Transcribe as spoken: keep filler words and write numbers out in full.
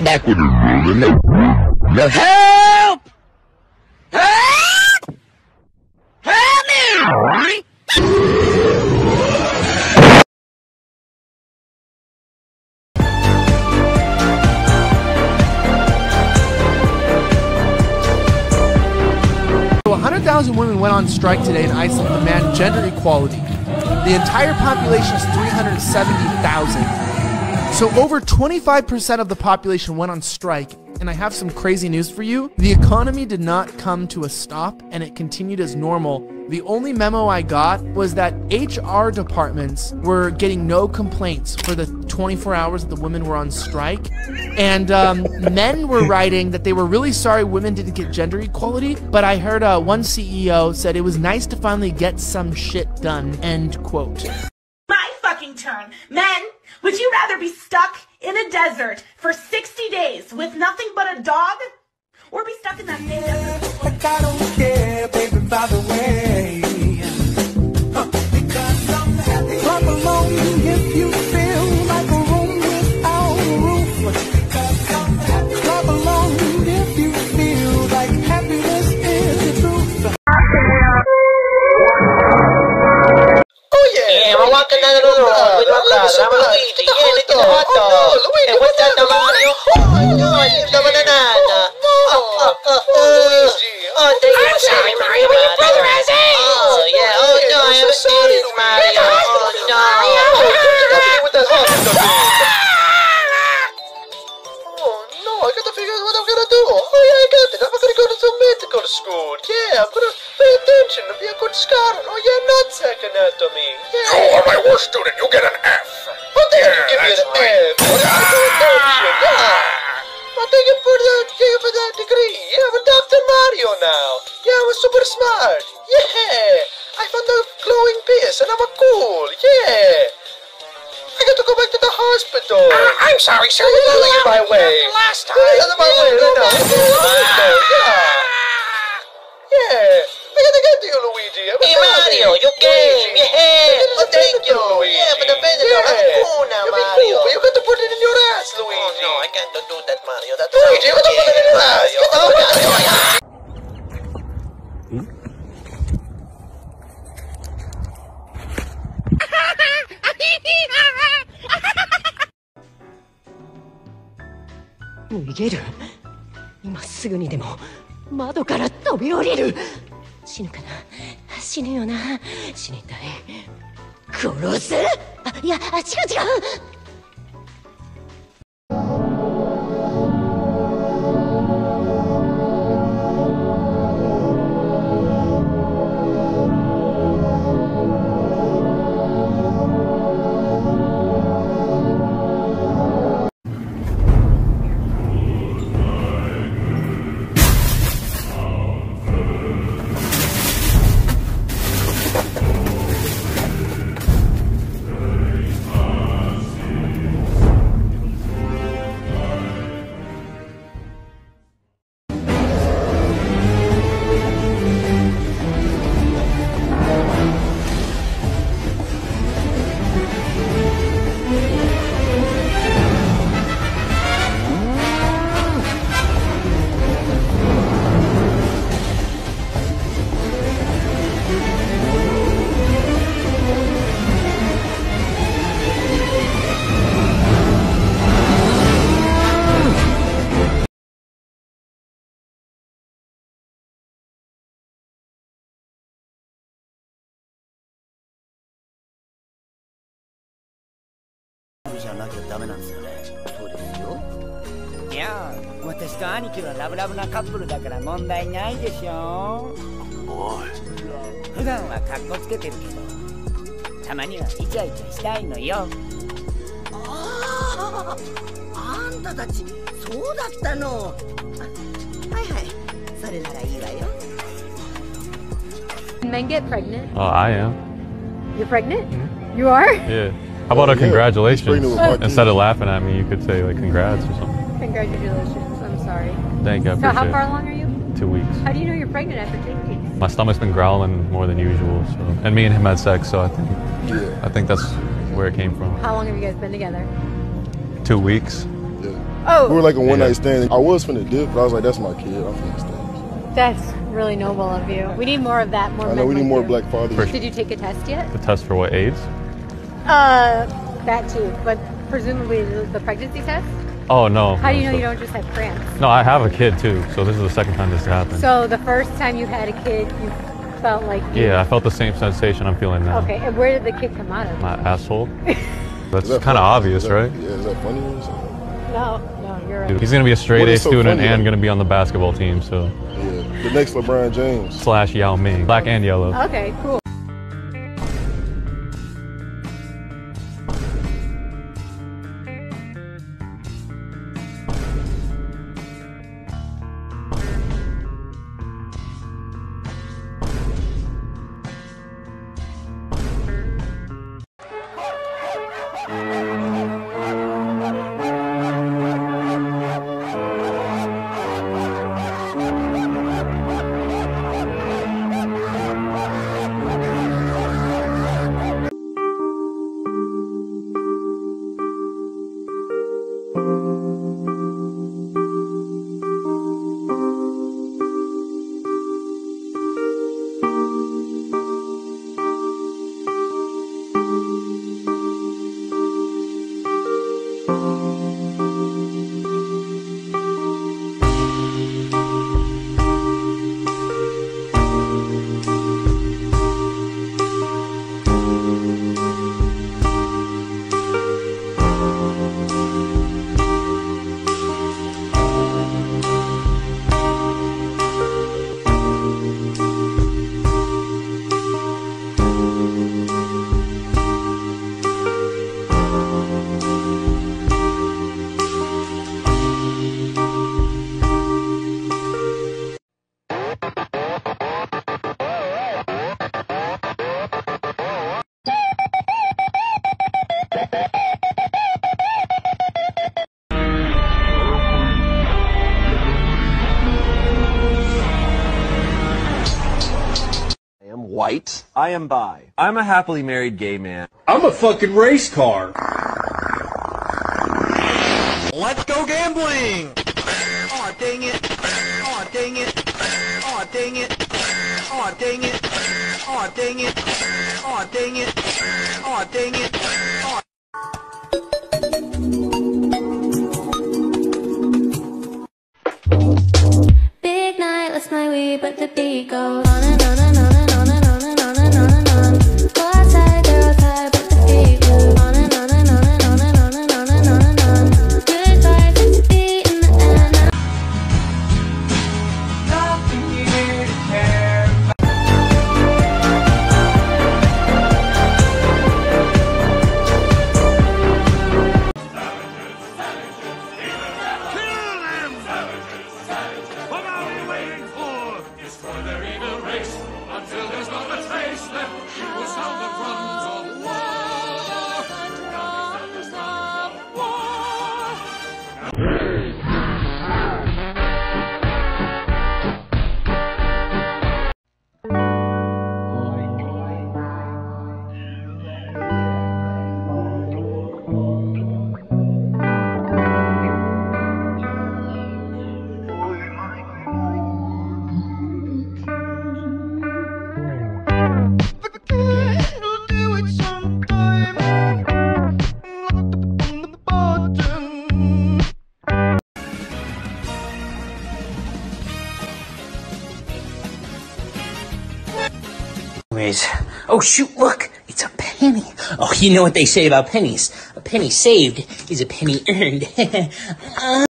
Back with the help! Help! Help me! one hundred thousand women went on strike today in Iceland to demand gender equality. The entire population is three hundred seventy thousand. So over twenty-five percent of the population went on strike, and I have some crazy news for you. The economy did not come to a stop, and it continued as normal. The only memo I got was that H R departments were getting no complaints for the twenty-four hours that the women were on strike. And um, men were writing that they were really sorry women didn't get gender equality, but I heard uh, one C E O said it was nice to finally get some shit done, end quote. My fucking turn. Men, would you rather be stuck in a desert for sixty days with nothing but a dog? Or be stuck in that same desert? Like I don't care, baby, by the way. Huh. Because I'm happy. Clap along if you feel like a room without a roof. Because I'm happy. Clap along if you feel like happiness is the truth. Oh yeah, yeah, we're walking down the road with my brother. I'm Luigi. Yeah, look at the hot dog. And what's that, the Mario? Oh no, the banana. Oh, oh, oh, oh, thank you. I'm sorry, Mario, but your brother has AIDS. Oh yeah, oh no, I have AIDS, Mario. Oh no. With that hot dog. Oh no, I gotta figure out what I'm gonna do. Oh yeah, I got it. I'm gonna go to some medical school. Yeah, I'm gonna pay attention and be a good scholar. Oh yeah, nutsack anatomy. Yeah. You are my worst student. You get an F. Oh, thank you. Give me an F. What is the attention? Yeah. Oh, thank you for the, thank you for that degree. Yeah, I'm a Doctor Mario now. Yeah, I'm super smart. Yeah. I found a glowing piece and I'm a cool. Yeah. I got to go back to the hospital. Uh, I'm sorry, sir. You're not on my way. Last time. You're not on my way right now. Yeah. Yeah. I gotta get to you, Luigi. I'm Hey, Mario, you came. Yeah. Oh, thank you, Luigi. Yeah, but the bed is Yeah. not cool now, You'll be Mario. cool, but you got to put it in your ass, Luigi. Oh, no, I can't do that, Mario. That's Luigi, you got to put it in your ass. Get the fuck out of here. 逃げる。今すぐにでも窓から飛び降りる。死ぬかな。死ぬよな。死にたい。殺す。あ、いや、あ、違う違う。 じゃなきゃダメなんですよね。そうですよ。 いや、私と兄貴はラブラブなカップルだから問題ないでしょ。 おい。 普段はカッコつけてるけど、たまにはイチャイチャしたいのよ。 ああ、あんたたちそうだったの。はいはい、それならいいわよ。 Can men get pregnant? Oh, I am. You're pregnant? Mm-hmm. You are? Yeah. How about oh, a yeah. congratulations? Instead of laughing at me, you could say like congrats or something. Congratulations. I'm sorry. Thank you. I So how appreciate far it. along are you? Two weeks. How do you know you're pregnant after two weeks? My stomach's been growling more than usual, so and me and him had sex, so I think Yeah. I think that's where it came from. How long have you guys been together? Two weeks. Yeah. Oh. We were like a one night stand. I was finna dip, but I was like, that's my kid. I'm finna stay. That's really noble of you. We need more of that. More. I know we need like more you. black fathers. Did you take a test yet? The test for what, AIDS? Uh, that too. But presumably the, the pregnancy test. Oh, no. How do you know so, you don't just have cramps? No, I have a kid too, so this is the second time this happened. So the first time you had a kid, you felt like you... Yeah, I felt the same sensation I'm feeling now. Okay, and where did the kid come out of? My asshole. That's that kind of obvious, that, right? Yeah, is that funny or something? No, no, you're right. He's going to be a straight A so student funny, and though? going to be on the basketball team, so. Yeah, the next LeBron James. Slash Yao Ming. Black and yellow. Okay, cool. White. I am bi. I'm a happily married gay man. I'm a fucking race car. Let's go gambling! Aw, dang it. Aw, dang it. Aw, dang it. Aw, dang it. Aw, dang it. Aw, dang it. Aw, dang it. Aw. Big night, let's my weed, but the beat goes on and on and on and on and on and on and on and on. Go outside, girls high, but the beat moves on and on and on and on and on and on and on and on. Good vibes, it's a beat in the air. Nothing here to care about. Anyways, oh shoot, look, it's a penny. Oh, you know what they say about pennies. A penny saved is a penny earned. uh